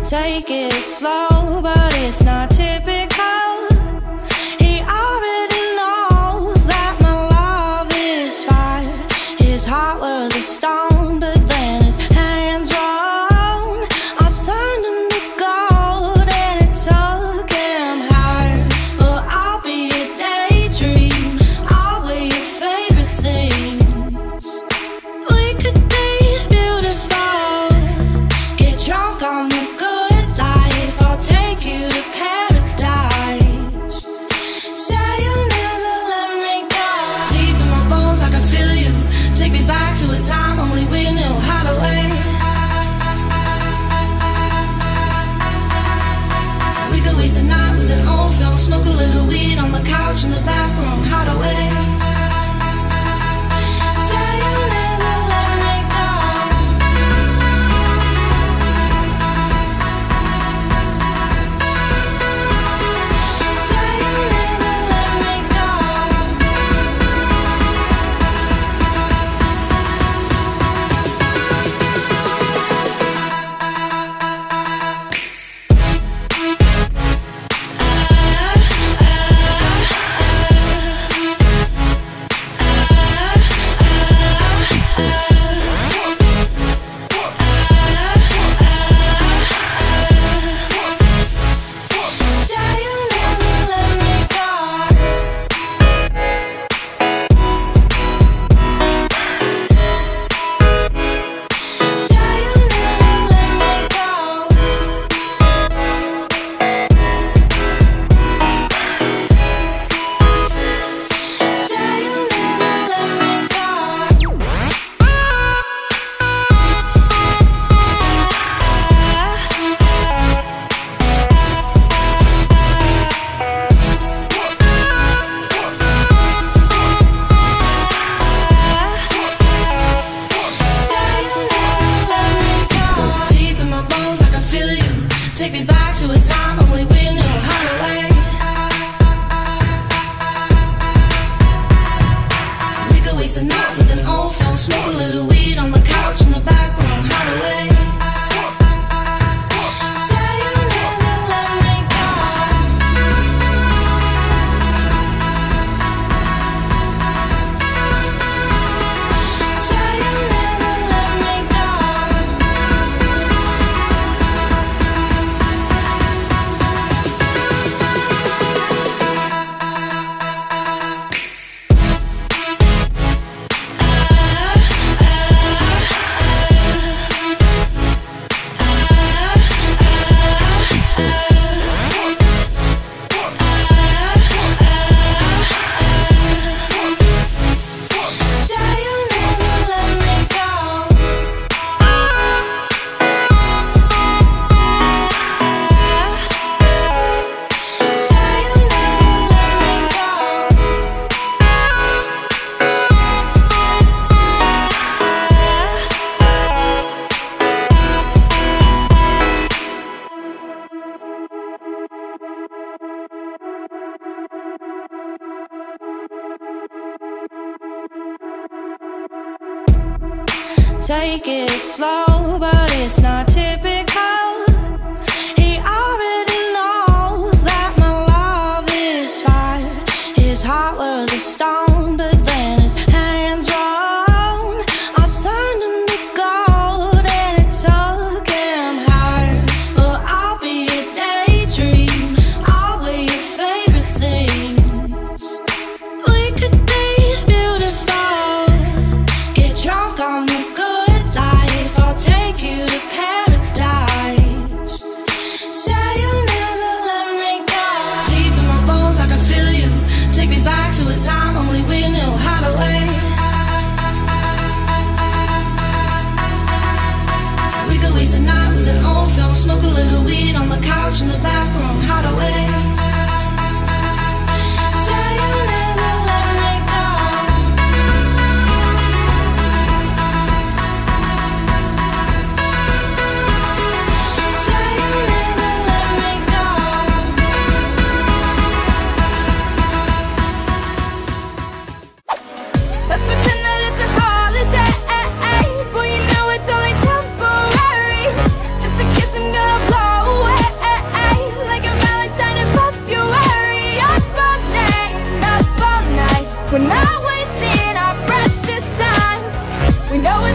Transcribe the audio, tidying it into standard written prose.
Take it slow, but it's not typical. He already knows that my love is fire. His heart was a stone, but then his hands rolled. I turned him to gold and it took him higher. But I'll be a daydream, I'll wear your favorite things. We could be beautiful, get drunk on the good life. I'll take you to paradise. Say you'll never let me go. Deep in my bones I can feel you. Take me back to a time only we knew how to wait. We could waste a night with an old film, smoke a little weed on the couch in the back room, how to wait. Say you'll never let me go. Say you'll never let me go. Say you'll never let me go. Say you'll never let me go. Say you'll never let me go. Say you'll never let me go. Deep in my bones I can feel you. Take me back to a time only we knew how to wait. We could waste a night with an old film, smoke a little weed on the couch in the back room, how to wait. Say you'll never let me go. Say you'll never let me go. Say you'll never let me go. Say you'll never let me go. Take it slow, but it's not typical. He already knows that my love is fire. His heart was a stone, but then his hands rolled. I turned him to gold and it took him higher. But I'll be a daydream, I'll wear your favorite things. We could be beautiful, get drunk on the good life. I'll take you to paradise. Say you'll never let me go. Deep in my bones I can feel you. Take me back to a time only we knew how to wait. We could waste a night with an old film, smoke a little weed on the couch in the back room, how to wait. Say you'll never let me go. Say you'll never let me go. Let's pretend that it's a holiday. Boy, you know it's only temporary. Just a kiss, I'm gonna blow this time. We know it's